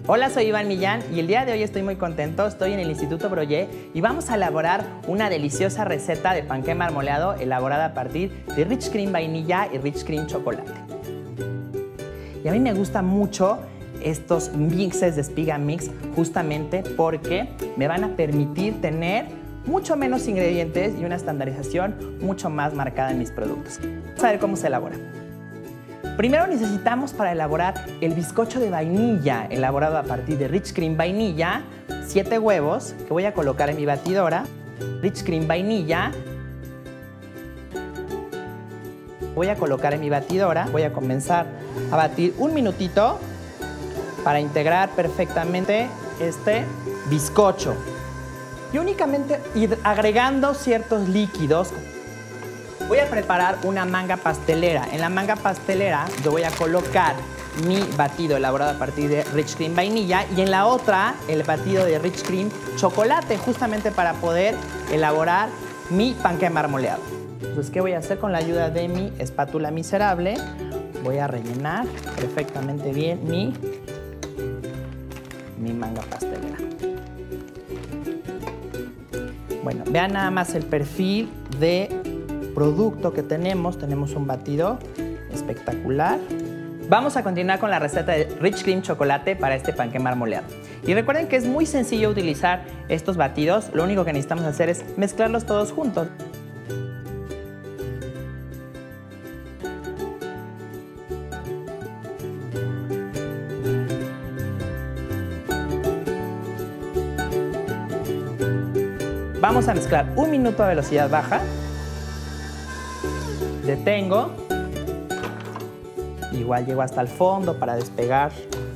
Hola, soy Iván Millán y el día de hoy estoy muy contento. Estoy en el Instituto Broyé y vamos a elaborar una deliciosa receta de panqué marmoleado elaborada a partir de Rich Cream Vainilla y Rich Cream Chocolate. Y a mí me gustan mucho estos mixes de espiga mix justamente porque me van a permitir tener mucho menos ingredientes y una estandarización mucho más marcada en mis productos. Vamos a ver cómo se elabora. Primero necesitamos para elaborar el bizcocho de vainilla elaborado a partir de Rich Cream Vainilla, 7 huevos que voy a colocar en mi batidora, Rich Cream Vainilla. Voy a colocar en mi batidora, voy a comenzar a batir un minutito para integrar perfectamente este bizcocho. Y únicamente ir agregando ciertos líquidos. Voy a preparar una manga pastelera. En la manga pastelera yo voy a colocar mi batido elaborado a partir de Rich Cream Vainilla y en la otra el batido de Rich Cream Chocolate, justamente para poder elaborar mi panqué marmoleado. Entonces, ¿qué voy a hacer? Con la ayuda de mi espátula miserable, voy a rellenar perfectamente bien mi manga pastelera. Bueno, vean nada más el perfil de producto que tenemos. Tenemos un batido espectacular. Vamos a continuar con la receta de Rich Cream Chocolate para este panqué marmoleado. Y recuerden que es muy sencillo utilizar estos batidos. Lo único que necesitamos hacer es mezclarlos todos juntos. Vamos a mezclar un minuto a velocidad baja. Detengo. Igual llego hasta el fondo para despegar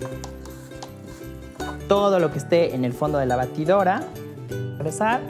todo lo que esté en el fondo de la batidora. Regresar.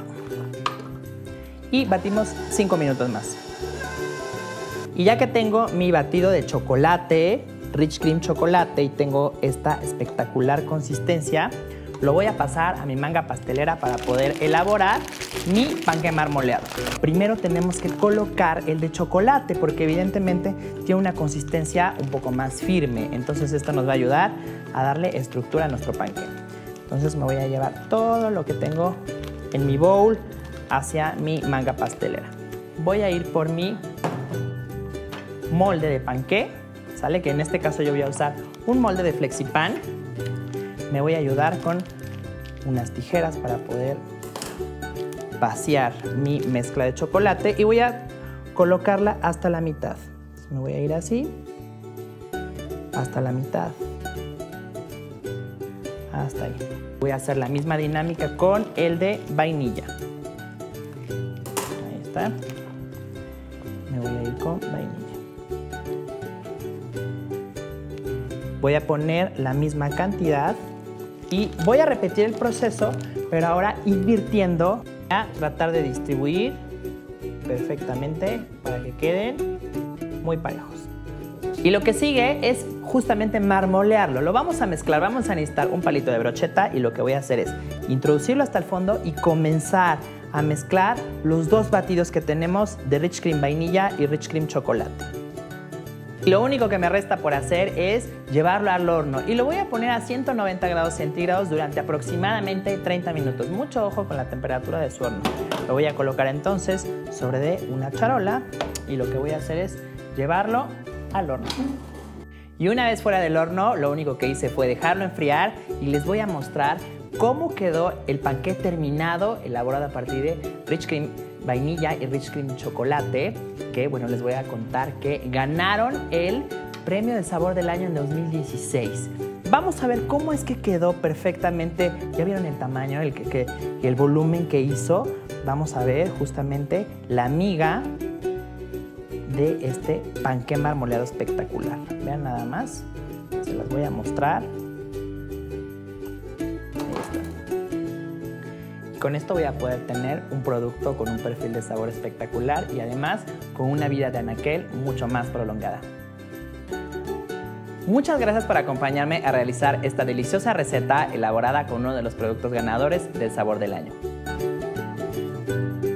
Y batimos 5 minutos más. Y ya que tengo mi batido de chocolate, Rich Cream Chocolate, y tengo esta espectacular consistencia, lo voy a pasar a mi manga pastelera para poder elaborar mi panqué marmoleado. Primero tenemos que colocar el de chocolate porque evidentemente tiene una consistencia un poco más firme. Entonces esto nos va a ayudar a darle estructura a nuestro panqué. Entonces me voy a llevar todo lo que tengo en mi bowl hacia mi manga pastelera. Voy a ir por mi molde de panqué, ¿sale? Que en este caso yo voy a usar un molde de Flexipan. Me voy a ayudar con unas tijeras para poder vaciar mi mezcla de chocolate y voy a colocarla hasta la mitad. Entonces me voy a ir así, hasta la mitad, hasta ahí. Voy a hacer la misma dinámica con el de vainilla. Ahí está. Me voy a ir con vainilla. Voy a poner la misma cantidad. Y voy a repetir el proceso, pero ahora invirtiendo a tratar de distribuir perfectamente para que queden muy parejos. Y lo que sigue es justamente marmolearlo. Lo vamos a mezclar, vamos a necesitar un palito de brocheta y lo que voy a hacer es introducirlo hasta el fondo y comenzar a mezclar los dos batidos que tenemos de Rich Cream Vainilla y Rich Cream Chocolate. Y lo único que me resta por hacer es llevarlo al horno y lo voy a poner a 190 grados centígrados durante aproximadamente 30 minutos. Mucho ojo con la temperatura de su horno. Lo voy a colocar entonces sobre de una charola y lo que voy a hacer es llevarlo al horno. Y una vez fuera del horno, lo único que hice fue dejarlo enfriar y les voy a mostrar cómo quedó el panqué terminado elaborado a partir de Rich Cream Vainilla y Rich Cream Chocolate, que bueno, les voy a contar que ganaron el Premio de Sabor del Año en 2016. Vamos a ver cómo es que quedó perfectamente. ¿Ya vieron el tamaño, el volumen que hizo? Vamos a ver justamente la miga de este panqué marmoleado espectacular. Vean nada más, se las voy a mostrar. Con esto voy a poder tener un producto con un perfil de sabor espectacular y además con una vida de anaquel mucho más prolongada. Muchas gracias por acompañarme a realizar esta deliciosa receta elaborada con uno de los productos ganadores del Sabor del Año.